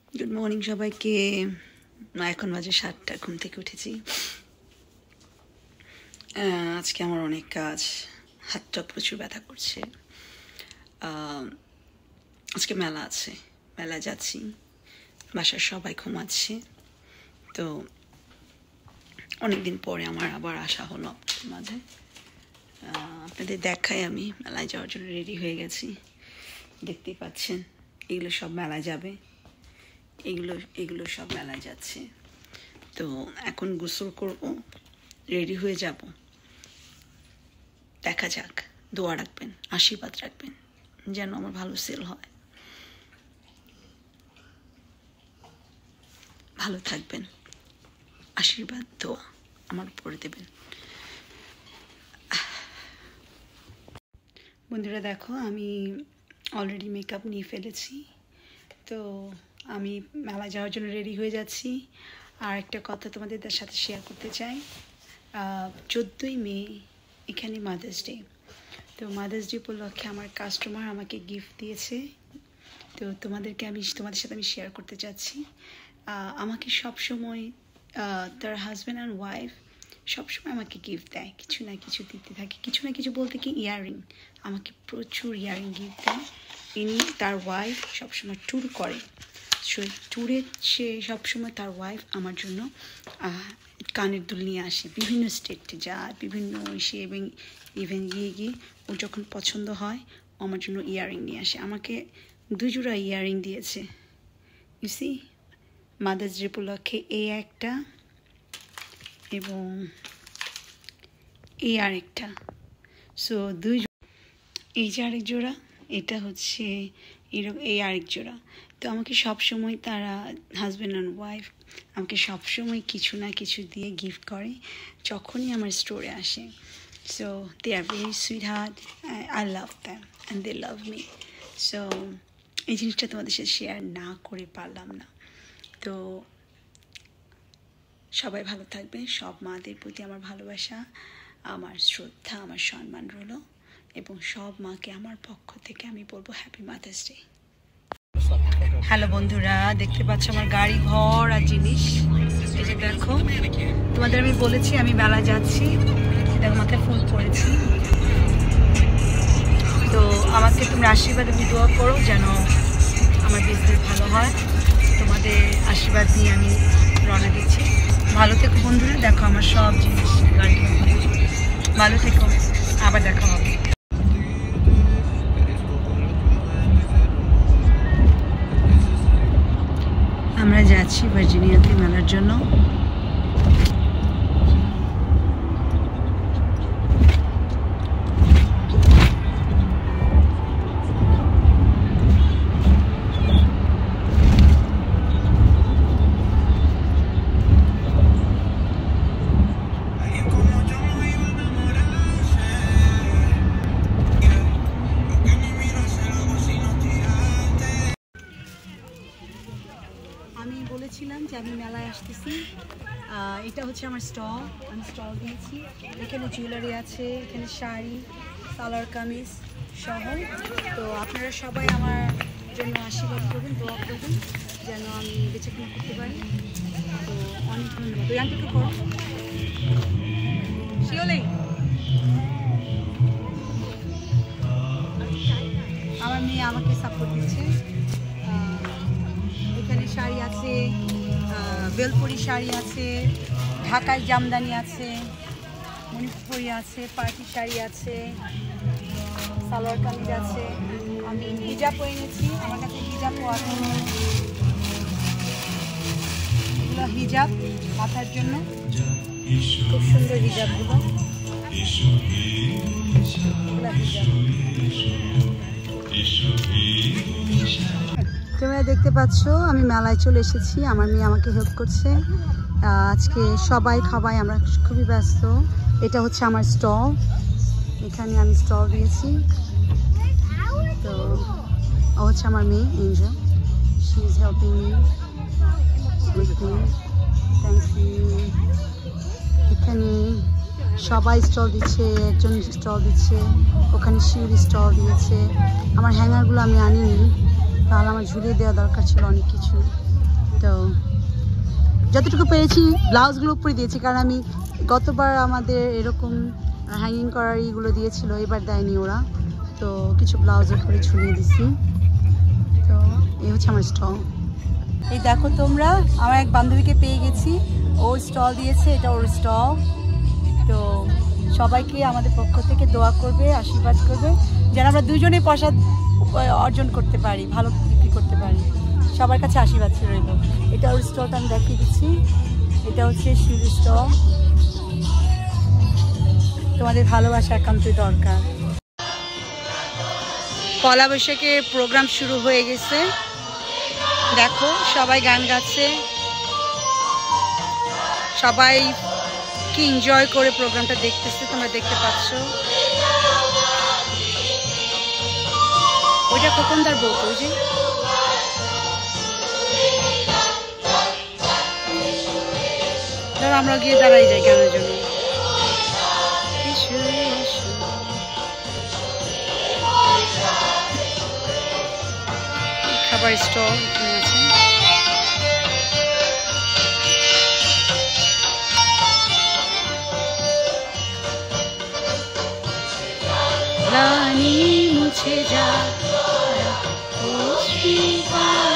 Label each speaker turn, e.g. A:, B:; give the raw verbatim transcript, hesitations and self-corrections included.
A: Good morning সবাইকে। এখন বাজে সাতটা, ঘুম থেকে উঠেছি। আজকে আমার অনেক কাজ, হাতটা প্রচুর ব্যথা করছে। আজকে মেলা আছে, মেলা যাচ্ছি, বাসার সবাই ঘুমাচ্ছে। তো অনেকদিন পরে আমার আবার আসা হলো আপনাদের মাঝে। আপনাদের দেখাই, আমি মেলায় যাওয়ার জন্য রেডি হয়ে গেছি, দেখতেই পাচ্ছেন। এগুলো সব মেলায় যাবে, এগুলো এগুলো সব মেলায় যাচ্ছে। তো এখন গোসল করব, রেডি হয়ে যাব। দেখা যাক, দোয়া রাখবেন, আশীর্বাদ রাখবেন যেন আমার ভালো সেল হয়। ভালো থাকবেন, আশীর্বাদ দোয়া আমার উপরে দেবেন। বন্ধুরা দেখো, আমি অলরেডি মেকআপ নিয়ে ফেলেছি। তো আমি মেলা যাওয়ার জন্য রেডি হয়ে যাচ্ছি। আর একটা কথা তোমাদের সাথে শেয়ার করতে চাই। চোদ্দোই মে এখানে মাদার্স ডে। তো মাদার্স ডে উপলক্ষে আমার কাস্টমার আমাকে গিফট দিয়েছে। তো তোমাদেরকে আমি তোমাদের সাথে আমি শেয়ার করতে চাচ্ছি। আমাকে সবসময় তার হাজব্যান্ড অ্যান্ড ওয়াইফ সবসময় আমাকে গিফট দেয়, কিছু না কিছু দিতে থাকে। কিছু না কিছু বলতে কি, ইয়াররিং, আমাকে প্রচুর ইয়াররিং গিফট দেয়। ইনি তার ওয়াইফ সবসময় ট্যুর করে, সেই ট্যুরে সে সবসময় তার ওয়াইফ আমার জন্য কানের দুল নিয়ে আসে, বিভিন্ন স্টেটে যায়, বিভিন্ন সে এবং ইভেন গিয়ে গিয়ে ও যখন পছন্দ হয় ও আমার জন্য ইয়াররিং নিয়ে আসে। আমাকে দুই জোড়া ইয়াররিং দিয়েছে। ইউসি মাদার্স ডে উপলক্ষে এই একটা এবং এই আরেকটা। সো দুই এই যে আরেক জোড়া, এটা হচ্ছে এরকম এই আরেক জোড়া। তো আমাকে সবসময় তারা হাজব্যান্ড অ্যান্ড ওয়াইফ আমাকে সবসময় কিছু না কিছু দিয়ে গিফট করে যখনই আমার স্টোরে আসে। So they are very sweet heart, I love them and they love me. So এই জিনিসটা তোমাদের সাথে শেয়ার না করে পারলাম না। তো সবাই ভালো থাকবে। সব মাদের প্রতি আমার ভালোবাসা, আমার শ্রদ্ধা, আমার সম্মান রইল, এবং সব মাকে আমার পক্ষ থেকে আমি বলবো হ্যাপি মাদার্স ডে। হ্যালো বন্ধুরা, দেখতে পাচ্ছ আমার গাড়ি ঘর আর জিনিস। এই যে দেখো, তোমাদের আমি বলেছি আমি মেলা যাচ্ছি, দেখো মাথায় ফুল পড়েছি। তো আমাকে তোমরা আশীর্বাদ এবং দোয়া করো যেন আমার বিজনেস ভালো হয়। তোমাদের আশীর্বাদ নিয়ে আমি রওনা দিচ্ছি। ভালো থেকো বন্ধুরা, দেখো আমার সব জিনিস গাড়ি ঘর। ভালো থেকো, আবার দেখা হবে। আমরা যাচ্ছি ভার্জিনিয়াতে মেলার জন্য। আমি বলেছিলাম যে আমি মেলায় আসতেছি। এটা হচ্ছে আমার স্টল, আমি স্টল দিয়েছি। এখানে জুয়েলারি আছে, এখানে শাড়ি, সালোয়ার কামিজ সহ। তো আপনারা সবাই আমার জন্য আশীর্বাদ করবেন, দোয়া করবেন যেন আমি বেঁচে কিনে করতে পারি। তো অনেক ধন্যবাদ। ওই আন্টি একটু করো, শিওলেই আমার মেয়ে আমাকে সাপোর্ট দিচ্ছে। এখানে শাড়ি আছে, বেলপুরি শাড়ি আছে, ঢাকাই জামদানি আছে, মণিপুরি আছে, পার্টি শাড়ি আছে, সালোয়ার কামিজ আছে। আমি হিজাবও এনেছি, আমার কাছে হিজাবও আছে। এগুলো হিজাব মাথার জন্য, খুব সুন্দর হিজাবগুলো। তোমরা দেখতে পাচ্ছ আমি মেলায় চলে এসেছি, আমার মেয়ে আমাকে হেল্প করছে। আজকে সবাই খাবাই, আমরা খুবই ব্যস্ত। এটা হচ্ছে আমার স্টল, এখানে আমি স্টল দিয়েছি। তো ও হচ্ছে আমার মেয়ে Angel, she is helping me with me, thank you. এখানে সবাই স্টল দিচ্ছে, একজন স্টল দিচ্ছে, ওখানে শিউরি স্টল দিয়েছে। আমার হ্যাঙ্গারগুলো আমি আনিনি, তাহলে আমার ঝুলিয়ে দেওয়া দরকার ছিল অনেক কিছু। তো যতটুকু পেরেছি ব্লাউজগুলো উপরে দিয়েছি, কারণ আমি গতবার আমাদের এরকম হ্যাঙ্গিং করার ইগুলো দিয়েছিল, এবার দেয়নি ওরা। তো কিছু ব্লাউজের উপরে ঝুলিয়ে দিছি। তো এই হচ্ছে আমার স্টল। এই দেখো তোমরা, আমার এক বান্ধবীকে পেয়ে গেছি, ও স্টল দিয়েছে, এটা ওর স্টল। তো সবাইকে আমাদের পক্ষ থেকে দোয়া করবে, আশীর্বাদ করবে, যেন আমরা দুজনে পয়সা অর্জন করতে পারি, ভালো বিক্রি করতে পারি। সবার কাছে আশীর্বাদ রইল। এটা ওর স্টলটা আমি দেখিয়ে দিচ্ছি। এটা হচ্ছে শিউর স্টল। তোমাদের ভালোবাসা একান্তই দরকার। পয়লা বৈশাখের প্রোগ্রাম শুরু হয়ে গেছে, দেখো সবাই গান গাচ্ছে, সবাই কি এনজয় করে প্রোগ্রামটা দেখতেছে, তোমরা দেখতে পাচ্ছ। ওইটা খোকনদার বউ, ওই যে ধরো আমরা গিয়ে দাঁড়াই যাই গানের জন্য। খাবার স্টল আছে। রানী মুছে যা